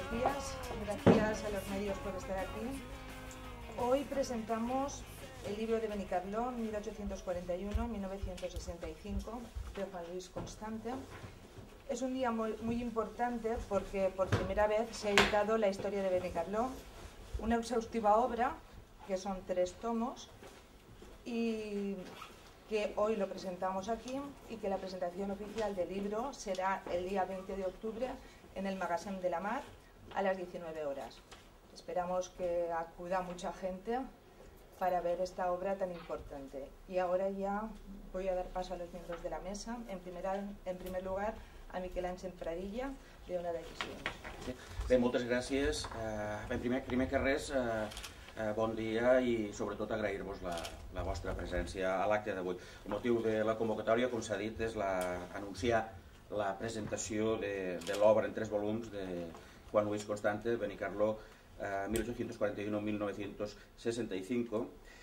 buenos días. Gracias a los medios por estar aquí. Hoy presentamos el libro de Benicarló, 1841-1965, de Juan Luis Constante. Es un día muy importante porque por primera vez se ha editado la historia de Benicarló, una exhaustiva obra, que son 3 tomos, y que hoy lo presentamos aquí, y que la presentación oficial del libro será el día 20 de octubre en el Magasin de la Mar a las 19 horas. Esperamos que acuda mucha gente para ver esta obra tan importante. Y ahora ya voy a dar paso a los miembros de la mesa. En primer lugar, a Miquel Àngel Pradilla, de Ona Decisions. Bé, moltes gràcies. Primer que res, bon dia i sobretot agrair-vos la vostra presència a l'acte d'avui. El motiu de la convocatòria, com s'ha dit, és anunciar la presentació de l'obra en 3 volums de Juan Luis Constante, Benicarló, 1841-1965.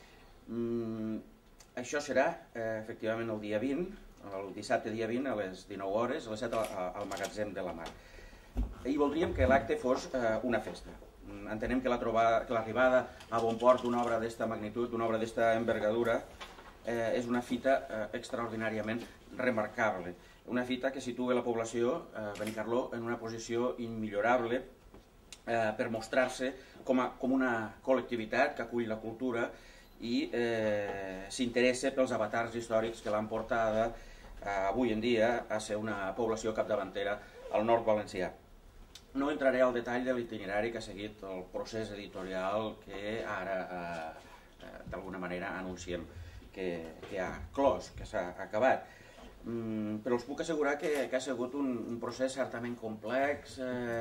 Això serà, efectivament, el dia 20, el dissabte dia 20 a les 19 hores, a les 7 al Magatzem de la Mar. I voldríem que l'acte fos una festa. Entenem que l'arribada a bon port d'una obra d'esta magnitud, d'una obra d'esta envergadura, és una fita extraordinàriament remarcable. Una fita que situa la població, Benicarló, en una posició immillorable per mostrar-se com una col·lectivitat que acull la cultura i s'interessa pels avatars històrics que l'han portada avui en dia a ser una població capdavantera al nord valencià. No entraré al detall de l'itinerari que ha seguit el procés editorial que ara d'alguna manera anunciem que ha clos, que s'ha acabat. Però us puc assegurar que ha sigut un procés certament complex,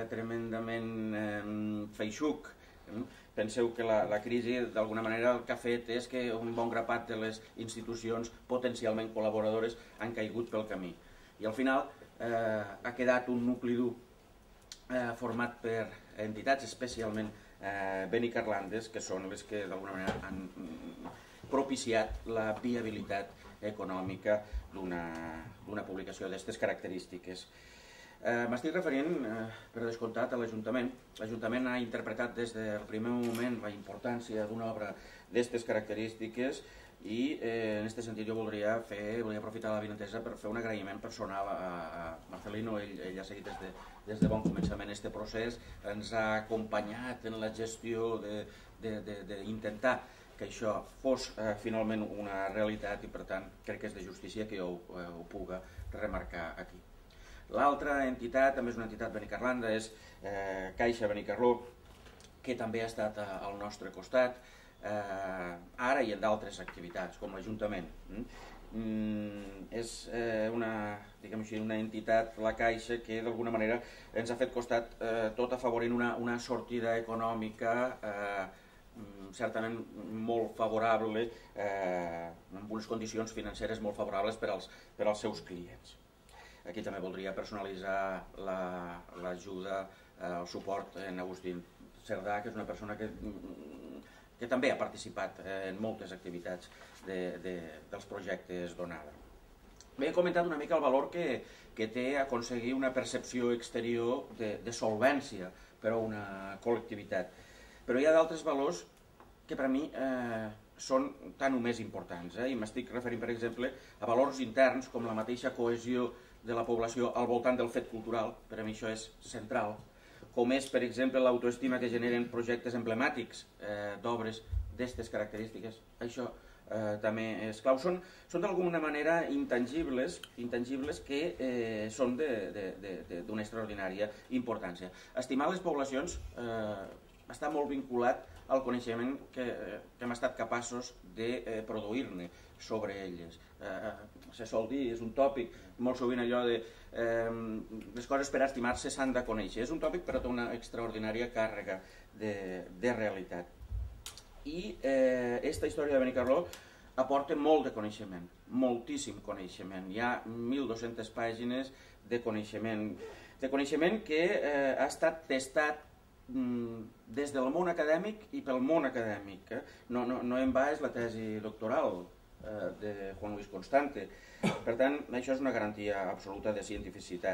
tremendament feixuc. Penseu que la crisi d'alguna manera el que ha fet és que un bon grapat de les institucions potencialment col·laboradores han caigut pel camí. I al final ha quedat un nucli dur format per entitats especialment benicarlandes, que són les que d'alguna manera han propiciat la viabilitat econòmica d'una publicació d'aquestes característiques. M'estic referint, per descomptat, a l'Ajuntament. L'Ajuntament ha interpretat des del primer moment la importància d'una obra d'aquestes característiques i en aquest sentit jo voldria aprofitar l'avinentesa per fer un agraïment personal a Marcelino. Ell ha seguit des de bon començament aquest procés, ens ha acompanyat en la gestió d'intentar que això fos finalment una realitat i per tant crec que és de justícia que jo ho pugui remarcar aquí. L'altra entitat, també és una entitat benicarlanda, és Caixa Benicarló, que també ha estat al nostre costat, ara i en d'altres activitats, com l'Ajuntament. És una entitat, la Caixa, que d'alguna manera ens ha fet costat tot afavorint una sortida econòmica certament molt favorable, amb unes condicions financeres molt favorables per als seus clients. Aquí també voldria personalitzar l'ajuda, el suport en Agustín Cerdà, que és una persona que també ha participat en moltes activitats dels projectes d'Onada. Bé, he comentat una mica el valor que té aconseguir una percepció exterior de solvència per a una col·lectivitat. Però hi ha d'altres valors que per a mi són tan o més importants, i m'estic referint, per exemple, a valors interns com la mateixa cohesió de la població al voltant del fet cultural. Per a mi això és central, com és, per exemple, l'autoestima que generen projectes emblemàtics d'obres d'aquestes característiques. Això també és clau. Són d'alguna manera intangibles que són d'una extraordinària importància. Estimar les poblacions està molt vinculat al coneixement que hem estat capaços de produir-ne sobre elles. Se sol dir, és un tòpic, molt sovint allò de les coses per estimar-se s'han de conèixer. És un tòpic però té una extraordinària càrrega de realitat. I aquesta història de Benicarló aporta molt de coneixement, moltíssim coneixement. Hi ha 1.200 pàgines de coneixement que ha estat testat des del món acadèmic i pel món acadèmic. No en va és la tesi doctoral de Juan Luis Constante. Per tant, això és una garantia absoluta de cientificitat.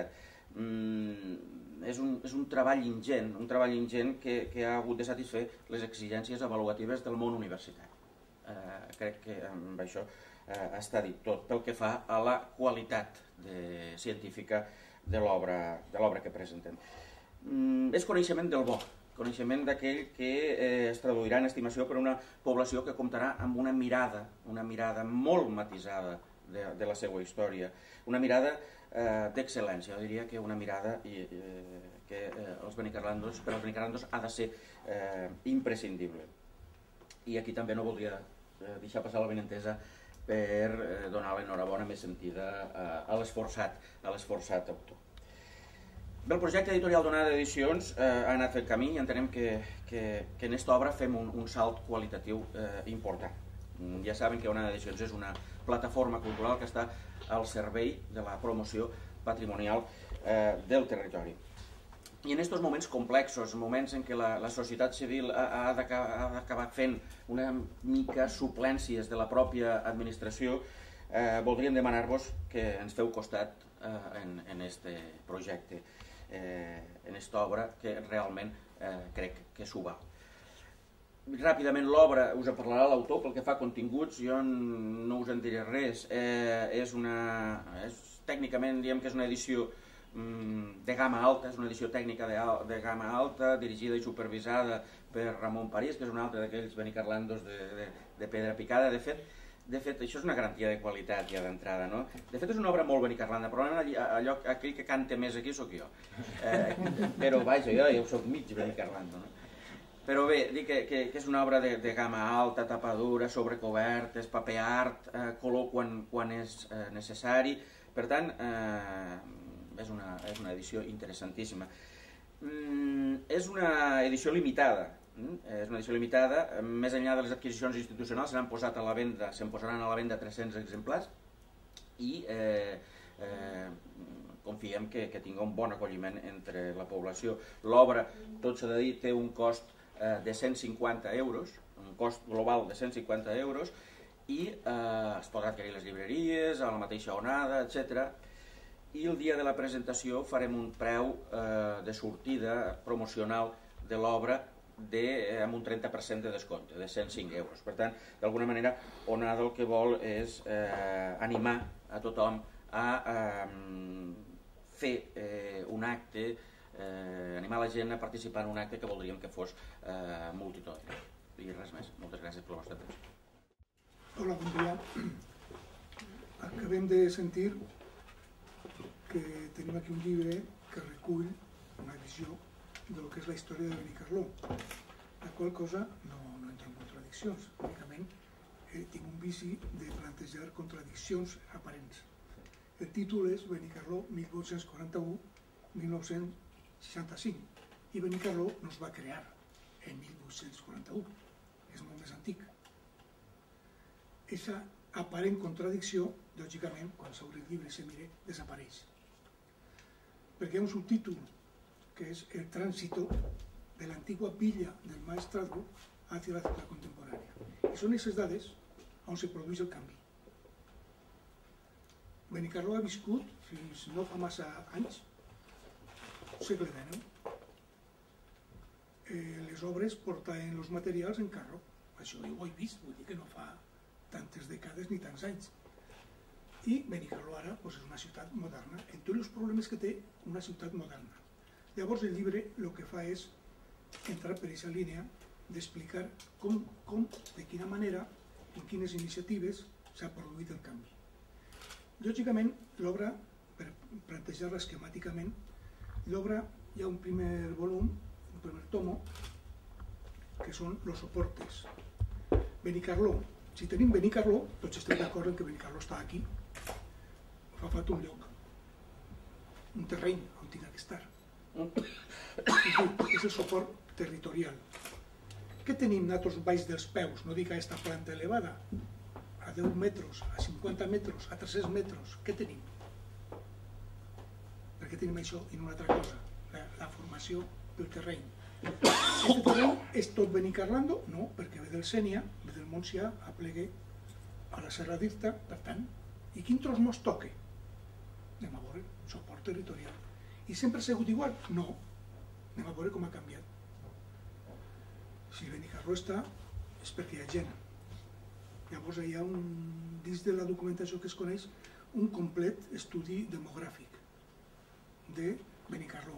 és un treball ingent que ha hagut de satisfer les exigències avaluatives del món universitari. Crec que amb això està dit tot pel que fa a la qualitat científica de l'obra que presentem. És coneixement del bo, coneixement d'aquell que es traduirà en estimació per una població que comptarà amb una mirada molt matisada de la seva història, una mirada d'excel·lència, jo diria que una mirada que per als benicarlandos ha de ser imprescindible. I aquí també no voldria deixar passar la benentesa per donar l'enhorabona més sentida a l'esforçat autor. Bé, el projecte editorial d'Onada Edicions ha anat fent camí i entenem que en aquesta obra fem un salt qualitatiu important. Ja saben que Onada Edicions és una plataforma cultural que està al servei de la promoció patrimonial del territori. I en aquests moments complexos, moments en què la societat civil ha d'acabar fent una mica suplències de la pròpia administració, voldríem demanar-vos que ens feu costat en aquest projecte, en aquesta obra que realment crec que s'ho val. Ràpidament l'obra us en parlarà l'autor, pel que fa a continguts jo no us en diré res. Tècnicament diem que és una edició de gamma alta, és una edició tècnica de gamma alta, dirigida i supervisada per Ramon París, que és un altre d'aquells benicarlandos de pedra picada. De fet, això és una garantia de qualitat ja d'entrada, no? De fet, és una obra molt benicarlanda, però aquell que canta més aquí sóc jo. Però vaja, jo soc mig benicarlando, no? Però bé, dic que és una obra de gamma alta, tapadura, sobrecobertes, paper art, color quan és necessari. Per tant, és una edició interessantíssima. És una edició limitada. Més enllà de les adquisicions institucionals se'n posaran a la venda 300 exemplars i confiem que tingui un bon acolliment entre la població. L'obra, tot s'ha de dir, té un cost de 150 euros, un cost global de 150 euros, i es podrà adquirir les llibreries, a la mateixa Onada, etc. I el dia de la presentació farem un preu de sortida promocional de l'obra amb un 30% de descompte, de 105 euros. Per tant, d'alguna manera, Onada el que vol és animar a tothom a fer un acte, animar la gent a participar en un acte que voldríem que fos multitudinari. I res més. Moltes gràcies per la vostra atenció. Hola, bon dia. Acabem de sentir que tenim aquí un llibre que recull una visió del que és la història de Benicarló, la qual cosa no entra en contradiccions. Únicament tinc un vici de plantejar contradiccions aparents. El títol és Benicarló 1841-1965 i Benicarló no es va crear en 1841, és molt més antic. Aquesta aparent contradicció, lògicament, quan s'obre el llibre i se mire, desapareix. Perquè hi ha un subtítol que és el tránsito de la antigua villa del Maestrazgo hacia la ciutat contemporània. I són aquestes dades on se produeix el canvi. Benicarló ha viscut fins no fa massa anys, segle XIX. Les obres portaven els materials en carro. Això ho he vist, vull dir que no fa tantes dècades ni tants anys. I Benicarló ara és una ciutat moderna, en tots els problemes que té una ciutat moderna. Llavors el llibre el que fa és entrar per aquesta línia d'explicar com, de quina manera, en quines iniciatives s'ha produït el canvi. Lògicament, l'obra, per plantejar-la esquemàticament, l'obra hi ha un primer volum, un primer tomo, que són els soportes. Benicarló. Si tenim Benicarló, tots estem d'acord en que Benicarló està aquí. Fa falta un lloc, un terreny on tingui que estar. És el suport territorial. Què tenim nosaltres baix dels peus? No dic aquesta planta elevada, a 10 metres, a 50 metres, a 300 metres. Què tenim? Per què tenim això i no una altra cosa? La formació del terreny. Aquest terreny és tot Benicarlando? No, perquè ve del Sénia, ve del Montsià, aplegue a la Serra d'Irta, per tant. I quin tros mos toca? Anem a veure, suport territorial. I sempre ha sigut igual? No. Anem a veure com ha canviat. Si Benicarló està, és perquè hi ha gent. Llavors hi ha dins de la documentació que es coneix un complet estudi demogràfic de Benicarló.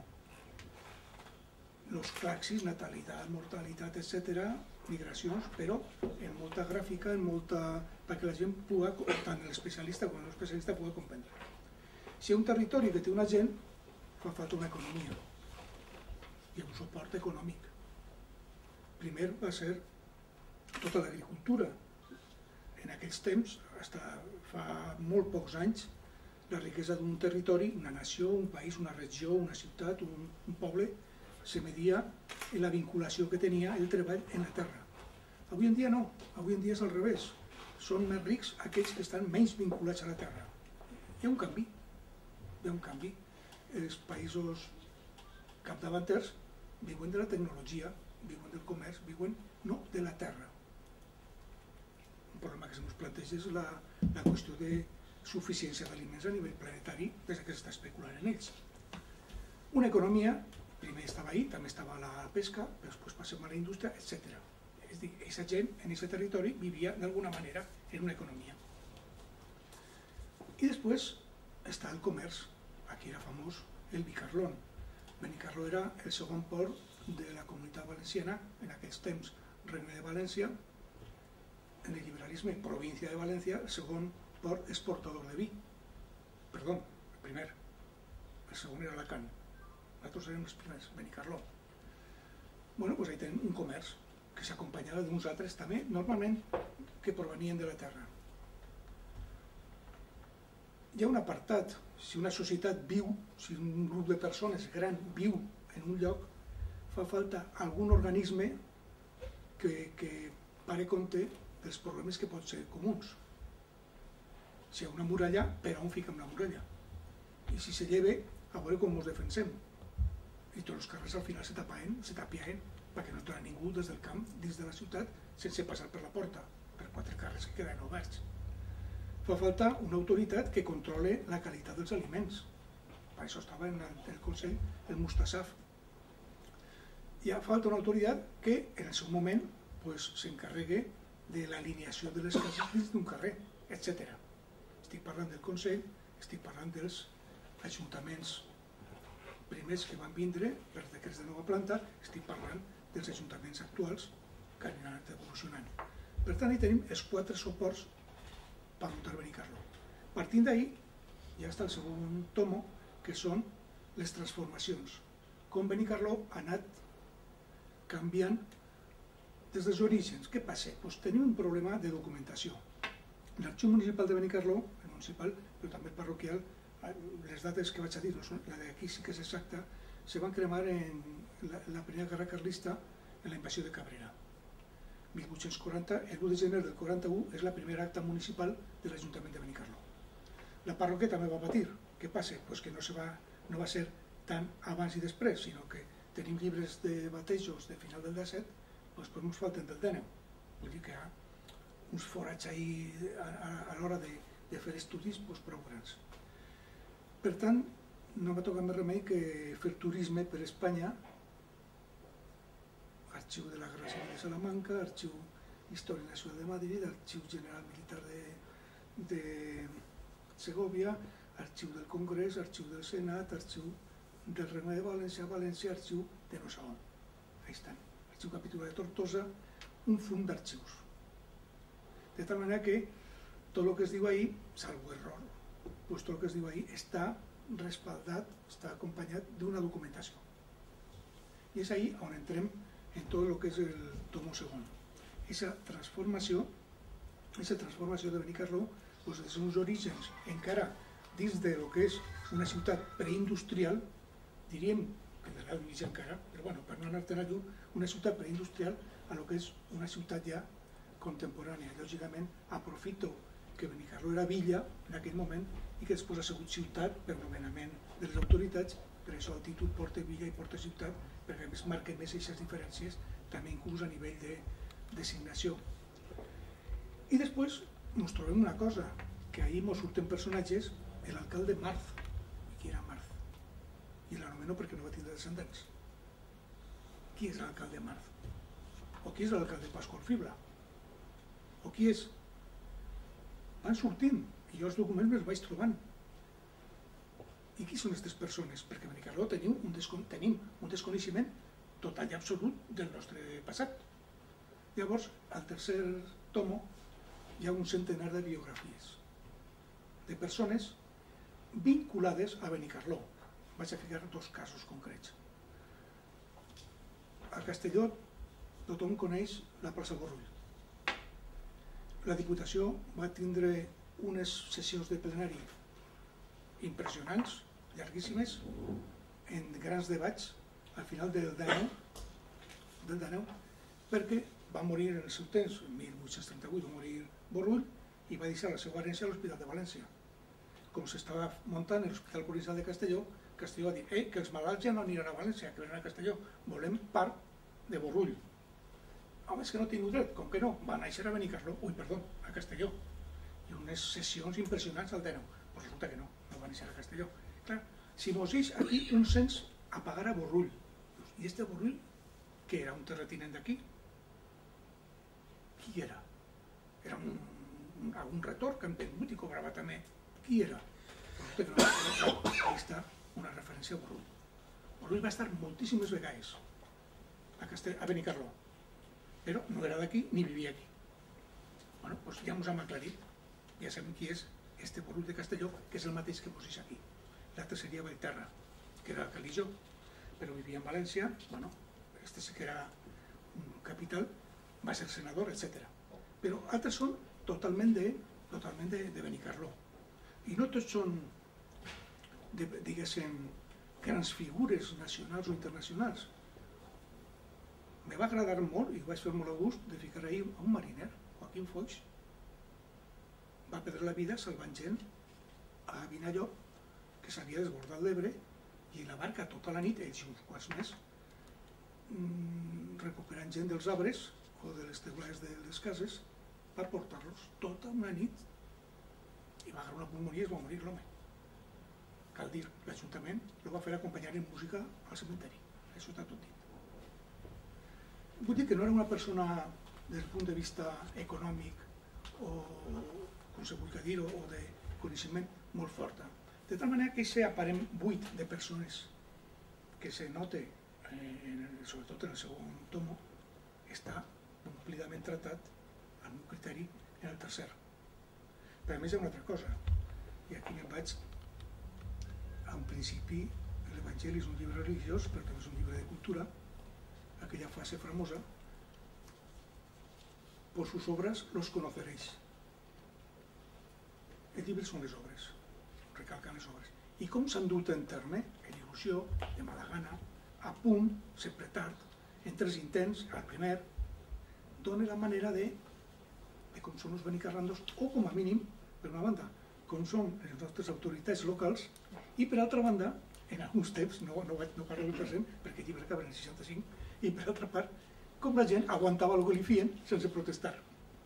Los claxis, natalitat, mortalitat, etc., migracions, però en molta gràfica, perquè la gent pugui, tant l'especialista com l'especialista pugui comprendre. Si hi ha un territori que té una gent, fa falta una economia i un suport econòmic. Primer va ser tota l'agricultura. En aquells temps, fins fa molt pocs anys, la riquesa d'un territori, una nació, un país, una regió, una ciutat, un poble, se media en la vinculació que tenia el treball en la terra. Avui en dia no, avui en dia és al revés. Són més rics aquells que estan menys vinculats a la terra. Hi ha un canvi. Hi ha un canvi. Els països capdavanters viuen de la tecnologia, viuen del comerç, viuen no de la terra. Un problema que se'ns planteja és la qüestió de suficiència d'aliments a nivell planetari des que s'està especulant en ells. Una economia, primer estava ahí, també estava la pesca, després passem a la indústria, etc. És a dir, aquesta gent en aquest territori vivia d'alguna manera en una economia. I després està el comerç. Aquí era famós el Bicarlón. Benicarló era el segon port de la Comunitat Valenciana, en aquells temps Regne de València, en el liberalisme, província de València, el segon port exportador de vi. Perdó, el primer. El segon era Alacant. Nosaltres érem els primers, Benicarló. Bueno, doncs ahí tenim un comerç que s'acompanyava d'uns altres també, normalment, que provenien de la terra. Hi ha un apartat, si una societat viu, si un grup de persones gran viu en un lloc, fa falta algun organisme que pare compte dels problemes que pot ser comuns. Si hi ha una muralla, per on fiquem la muralla? I si se lleve, a veure com ens defensem. I tots els carrers al final se tapiaven perquè no entra ningú des del camp, dins de la ciutat, sense passar per la porta, per 4 carrers que queden oberts. Fa falta una autoritat que controle la qualitat dels aliments. Per això estava en el Consell el Mustasaf. Hi ha falta una autoritat que en el seu moment s'encarregui de l'alineació de les cases dins d'un carrer, etc. Estic parlant del Consell, estic parlant dels ajuntaments primers que van vindre per decrets de nova planta, estic parlant dels ajuntaments actuals que han anat evolucionant. Per tant, hi tenim els 4 suports per muntar Benicarló. Partint d'ahir, ja està el segon tomo, que són les transformacions. Com Benicarló ha anat canviant des dels orígens. Què passa? Tenim un problema de documentació. L'Arxiu Municipal de Benicarló, el municipal, però també el parroquial, les dates que vaig a dir, la d'aquí sí que és exacta, se van cremar en la Primera Guerra Carlista en la invasió de Cabrera. 1840, el 1 de gener del 41, és la primera acta municipal de l'Ajuntament de Benicarló. La parròquia també va patir. Què passa? Que no va ser tant abans i després, sinó que tenim llibres de batejos de final del 17, doncs ens falten del 19. Vull dir que hi ha uns forats ahí a l'hora de fer estudis prou grans. Per tant, no va tocar més remei que fer turisme per Espanya, Arxiu de la Guerra Civil de Salamanca, Arxiu Història Nacional de Madrid, Arxiu General Militar de Segovia, Arxiu del Congrés, Arxiu del Senat, Arxiu del Regne de València, Arxiu de no sé on. Ahí estan. Arxiu Capitular de Tortosa, un fum d'arxius. De tal manera que tot el que es diu ahí, salvo error, tot el que es diu ahí està respaldat, està acompanyat d'una documentació. I és ahí on entrem en tot el que és el tomo segon. Aquesta transformació de Benicarló, des dels seus orígens, encara dins del que és una ciutat preindustrial, diríem que de l'alt mig encara, però per no anar-te'n a lluny, una ciutat preindustrial a lo que és una ciutat ja contemporània. Lògicament, aprofito que Benicarló era villa en aquell moment i que després ha sigut ciutat per nomenament de les autoritats, per això el títol porta villa i porta ciutat, perquè es marquen més aquestes diferències, també inclús a nivell de designació. I després ens trobem una cosa, que ahir ens surten personatges, l'alcalde Marz, qui era Marz, i probablement no, perquè no va tindre descendents. Qui és l'alcalde Marz? O qui és l'alcalde Pasqual Fibla? O qui és? Van sortint, i jo els documents me'ls vaig trobant. I qui són aquestes persones? Perquè a Benicarló tenim un desconeixement total i absolut del nostre passat. Llavors, al tercer tomo hi ha un centenar de biografies de persones vinculades a Benicarló. Vaig a ficar 2 casos concrets. A Castelló tothom coneix la plaça Borrull. La Diputació va tindre unes sessions de plenari impressionants, llarguíssimes, en grans debats al final del Daneu, perquè va morir en el seu temps, en 1838 va morir Borrull i va deixar la seva herència a l'Hospital de València. Com s'estava muntant l'Hospital Provincial de Castelló, Castelló va dir que els malalts ja no aniran a València, que venen a Castelló, volem part de Borrull. Home, és que no tinc dret, com que no? Va néixer a Benicarló, a Castelló, i unes sessions impressionants al Daneu. Però resulta que no va néixer a Castelló. Clar, si mos eix aquí un cens a pagar a Borrull, i este Borrull, que era un terratinent d'aquí? Qui era? Era algun retor que han venut i cobrava també. Qui era? Ahí està una referència a Borrull. Borrull va estar moltíssimes vegades a Benicarló, però no era d'aquí ni vivia aquí. Bueno, doncs ja ens hem aclarit, ja sabem qui és este Borrull de Castelló, que és el mateix que poseix aquí. L'altre seria Vallterra, que era Calijo, però vivia en València, bueno, este sí que era un capital, va ser senador, etc. Però altres són totalment de Benicarló. I no tots són, diguéssim, grans figures nacionals o internacionals. Me va agradar molt, i vaig fer molt a gust, de ficar ahir a un mariner, Joaquim Foix. Va perdre la vida salvant gent a Vinallop, que s'havia desbordat l'Ebre, i la barca tota la nit, ells i uns quants més, recuperant gent dels arbres o de les teulades de les cases per portar-los tota una nit. I va agarrar una pulmonia i es va morir l'home. Cal dir, l'Ajuntament el va fer acompanyar en música al cementeri. Això està tot dit. Vull dir que no era una persona des del punt de vista econòmic o, com se vulgui dir, o de coneixement molt forta. De tal manera que aquest aparent buit de persones que se nota, sobretot en el segon tomo, està complidament tratat amb un criteri en el tercer. Però a més hi ha una altra cosa, i aquí me'n vaig a un principi. L'Evangeli és un llibre religiós, però també és un llibre de cultura, aquella frase famosa: por sus obras los conoceréis. Els llibres són les obres, recalquen les obres. I com s'han dut en terme, en il·lusió, de mala gana, a punt, sempre tard, en 3 intents, al primer, dona la manera de com són els benicarrandos, o com a mínim, per una banda, com són les nostres autoritats locals, i per altra banda, en alguns temps, no parlo del present, perquè el llibre acaba en el 65, i per altra part, com la gent aguantava el que li feien sense protestar.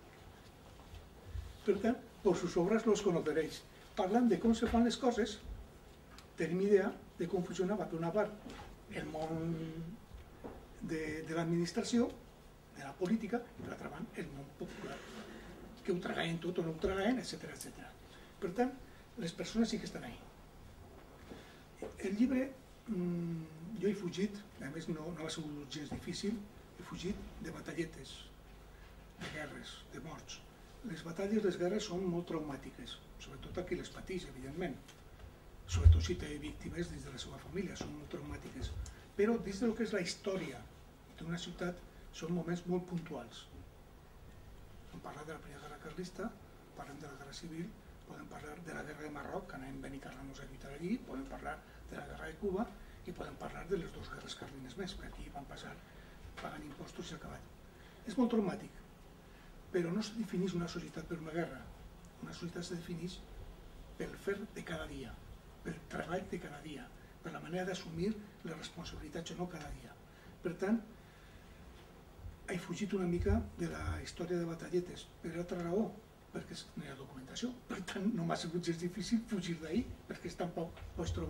Per tant, por sus obras los conoceréis. Parlant de com se fan les coses, tenim idea de com funcionava, per una part, el món de l'administració, de la política, i per altra banda, el món popular, que ho tragaven tot o no ho tragaven, etc. Per tant, les persones sí que estan ahí. El llibre, jo he fugit, a més no ha sigut gens difícil, he fugit de batalletes, de guerres, de morts. Les batalles, les guerres són molt traumàtiques, sobretot a qui les pateix, evidentment. Sobretot si té víctimes dins de la seva família, són molt traumàtiques. Però dins del que és la història d'una ciutat, són moments molt puntuals. Hem parlat de la Primera Guerra Carlista, parlem de la Guerra Civil, podem parlar de la Guerra de Marroc, que anem Benicarrandos a lluitar allí, podem parlar de la Guerra de Cuba i podem parlar de les 2 guerres carlines més, que aquí van passar pagant impostos i acabat. És molt traumàtic, però no se defineix una societat per una guerra. Una societat se defineix pel fer de cada dia, pel treball de cada dia, per la manera d'assumir les responsabilitats o no cada dia. Per tant, he fugit una mica de la història de batalletes, per altra raó, perquè no hi ha documentació. Per tant, no m'ha sigut gens difícil fugir d'ahir, perquè tampoc pots trobar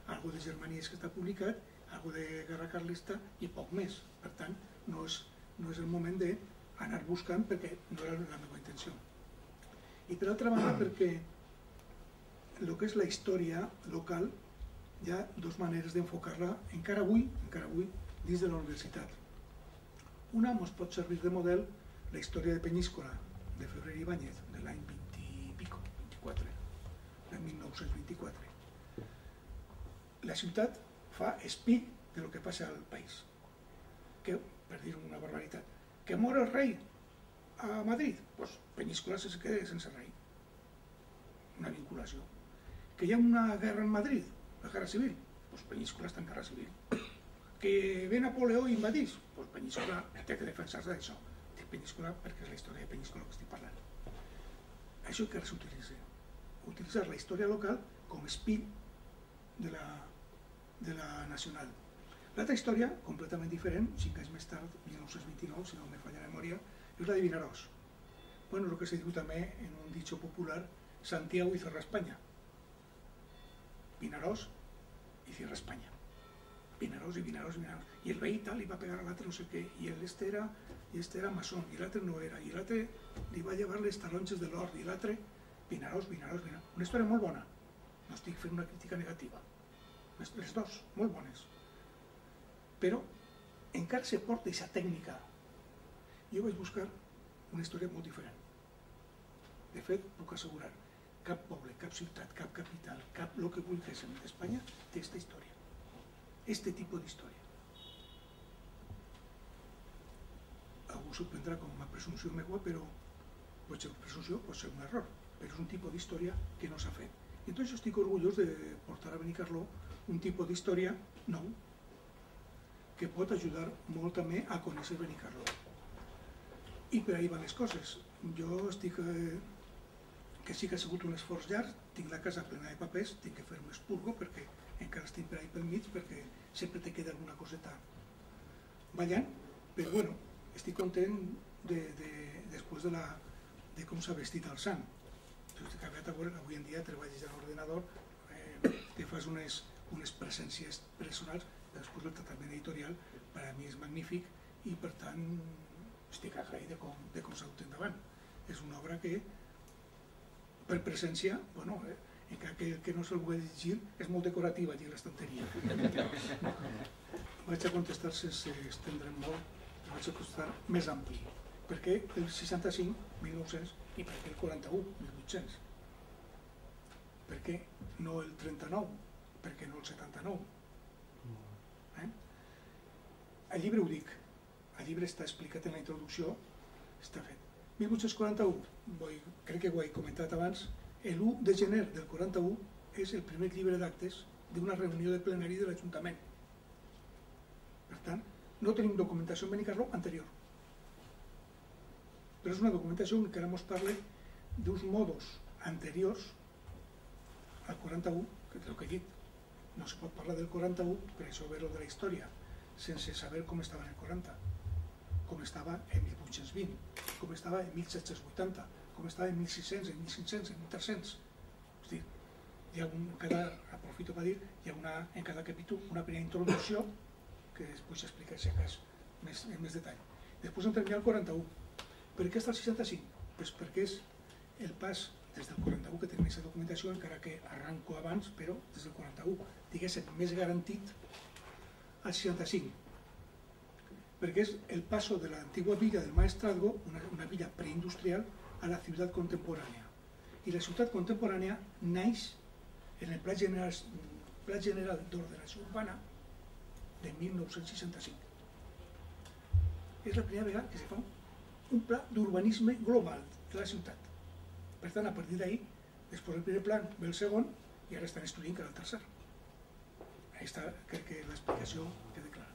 algo de Germanies que està publicat, algo de Guerra Carlista i poc més. Per tant, no és el moment d'anar buscant perquè no era la meva intenció. I per altra banda, perquè el que és la història local hi ha dues maneres d'enfocar-la encara avui dins de la universitat. Una ens pot servir de model la història de Peñíscola de Ferrer i Ibáñez de l'any 20 i pico, 24, de 1924. La ciutat fa espill del que passa al país. Que, per dir una barbaritat, que mor el rei a Madrid, doncs Peñíscola se queda sense rei. Una vinculació. Que hi ha una guerra en Madrid, la guerra civil, doncs Peñíscola està en guerra civil. Que ve Napoleó i invadís, doncs Peñíscola té que defensar-se d'això. Dic Peñíscola perquè és la història de Peñíscola que estic parlant. Això que s'utilitza. Utilitzar la història local com espill de la nacional. L'altra història, completament diferent, 5 anys més tard, 1929, si no me falla la memòria, és la de Vinaròs. Bueno, el que se diu també en un dicho popular, Santiago y cierra España. Vinaròs i cierra España. Vinaròs i Vinaròs i Vinaròs. I el veí tal li va pegar a l'altre no sé què, i este era maçon, i l'altre no era, i l'altre li va llevar les taronges de l'or, i l'altre Vinaròs, Vinaròs, Vinaròs. Una història molt bona, no estic fent una crítica negativa. Les dues, molt bones. Però encara se porta aquesta tècnica. Jo vaig buscar una història molt diferent. De fet, puc assegurar, cap poble, cap ciutat, cap capital, cap el que vulguis d'Espanya té aquesta història. Este tipus d'història. Algú s'ho prendrà com una presumpció meva, però pot ser una presumpció, pot ser un error, però és un tipus d'història que no s'ha fet. I entonces jo estic orgullós de portar a Benicarló un tipus d'història nou que pot ajudar molt també a conèixer Benicarló. I per ahí van les coses. Jo estic, que sí que ha sigut un esforç llarg, tinc la casa plena de papers, tinc que fer un expurgo perquè encara estic per ahí pel mig, perquè sempre te queda alguna coseta ballant, però bueno, estic content després de com s'ha vestit el sant. Estic acabat a veure, avui en dia treballes a l'ordenador, te fas unes presències personals, després el tractament editorial per a mi és magnífic i per tant estic agraït de com s'ha dut endavant. És una obra que per presència, bueno, encara que no se'l vulgui llegir, és molt decorativa allí a l'estanteria. Vaig a contestar sense estendre'm molt, vaig a contestar més ampli. Per què el 65, 1900, i per què el 41, 1800? Per què no el 39? Per què no el 79? Al llibre ho dic, al llibre està explicat en la introducció, està fet. 1841, crec que ho he comentat abans, l'1 de gener del 41 és el primer llibre d'actes d'una reunió de plenari de l'Ajuntament. Per tant, no tenim documentació en Benicarló anterior. Però és una documentació en què ara ens parla d'uns modos anteriors al 41, que és el que he dit. No se pot parlar del 41, per això ver-ho de la història, sense saber com estava en el 40, com estava en 1820, com estava en 1780, com estava en 1600, en 1500, en 1300. És dir, aprofito per dir, hi ha en cada capítol una primera introducció que després s'explica si cas en més detall. Després entrem ja al 41. Per què està el 65? Pues perquè és el pas des del 41 que tenim aquesta documentació, encara que arranco abans, però des del 41, diguéssim, més garantit al 65. Perquè és el paso de l'antigua villa del Maestrazgo, una villa preindustrial, a la ciutat contemporània. I la ciutat contemporània naix en el Pla General d'Ordenació Urbana de 1965. És la primera vegada que se fa un pla d'urbanisme global de la ciutat. Per tant, a partir d'ahir, després del primer pla ve el segon i ara estan estudiant que era el tercer. Ahí està, crec que l'explicació queda clara.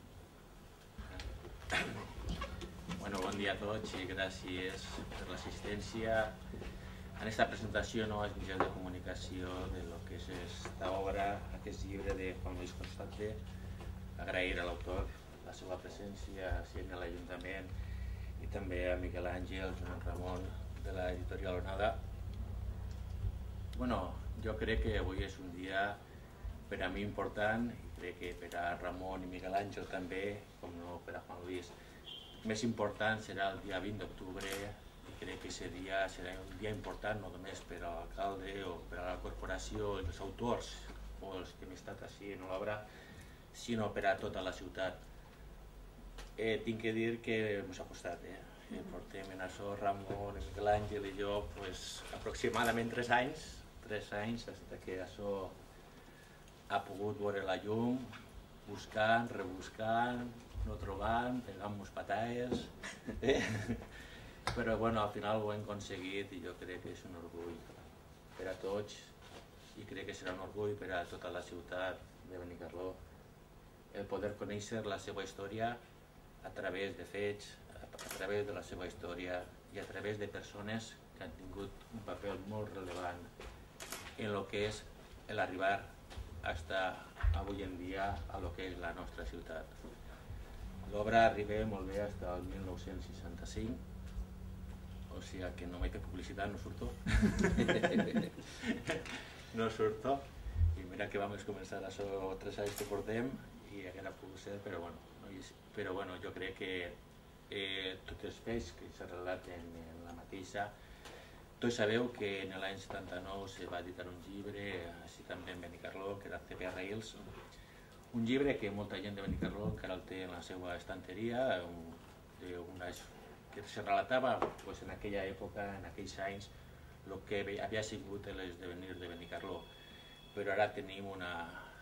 Bueno, bon dia a tots i gràcies per l'assistència a aquesta presentació no als mitjans de comunicació de lo que és esta obra, aquest llibre de Juan Luis Constante. Agrair a l'autor la seva presència en l'Ajuntament i també a Miquel Àngel, Joan Ramon, de l'editorial Onada. Bueno, jo crec que avui és un dia per a mi important, i crec que per a Ramon i Miguel Àngel també, com no per a Juan Luis. Més important serà el dia 20 d'octubre, i crec que aquest dia serà un dia important no només per a l'alcalde o per a la corporació, els autors o els que hem estat així en l'obra, sinó per a tota la ciutat. Tinc que dir que ens ha costat, portem en això Ramon, Miguel Àngel i jo aproximadament 3 anys fins que això ha pogut veure la llum, buscant, rebuscant, no trobant, pegant-nos patades, però bueno, al final ho hem aconseguit i jo crec que és un orgull per a tots i crec que serà un orgull per a tota la ciutat de Benicarló el poder conèixer la seva història a través de fets, a través de la seva història i a través de persones que han tingut un paper molt rellevant en el que és l'arribar fins avui en dia a lo que és la nostra ciutat. L'obra arriba molt bé fins al 1965, o sigui que no m'he fet publicitat, no surto. No surto, i mira que vam començar això 3 anys que portem i haguera pogut ser, però bueno, jo crec que tots els fets que se relaten en la mateixa. Tots sabeu que en l'any 79 se va editar un llibre, així també en Benicarló, que era C.P. Rails, un llibre que molta gent de Benicarló encara el té en la seva estanteria, que se relatava en aquella època, en aquells anys, el que havia sigut l'esdevenir de Benicarló. Però ara tenim una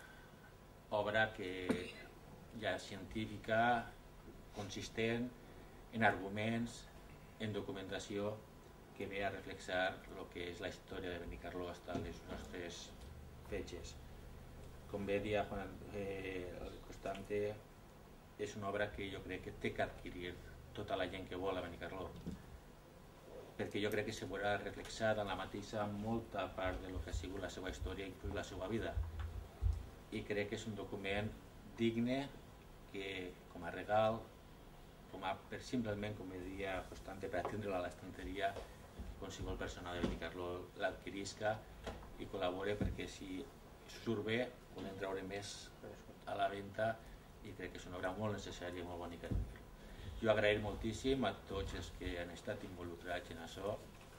obra que ja científica, consistent, en arguments, en documentació, que ve a reflexar el que és la història de Benicarló fins a les nostres fetges. Com bé dia Juan Constante, és una obra que jo crec que té que adquirir tota la gent que vol a Benicarló, perquè jo crec que se veurà reflexada en la mateixa molta part del que ha sigut la seva història i la seva vida. I crec que és un document digne que, com a regal, simplement, com deia Constante, per atendre-la a l'estanteria, qualsevol persona de Benicarló l'adquirisca i col·labore, perquè si surt bé podem treure més a la venda i crec que és una obra molt necessària i molt bonica. Jo agrair moltíssim a tots els que han estat involucrats en això,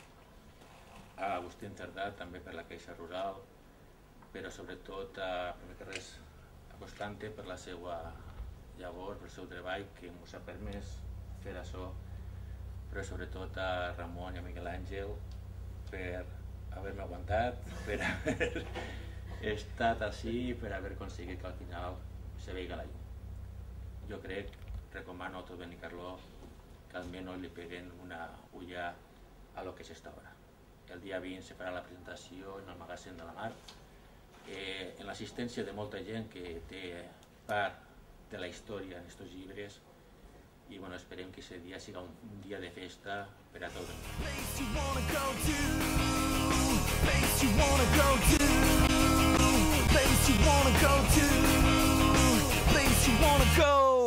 a Agustín Tardà també per la Caixa Rural, però sobretot a Constante per la seva llavor, per el seu treball que ens ha permès fer això, però sobretot a Ramon i a Miguel Àngel per haver-me aguantat, per haver estat així, per haver aconseguit que al final se veiga la llum. Jo crec, recomano a tot Benicarló que almenys li peguen una ulla a lo que és esta obra. El dia 20 se farà la presentació en el magatzem de la Mar, en l'assistència de molta gent que té part de la història en aquests llibres i bueno, esperem que aquest dia sigui un dia de festa per a tot el món.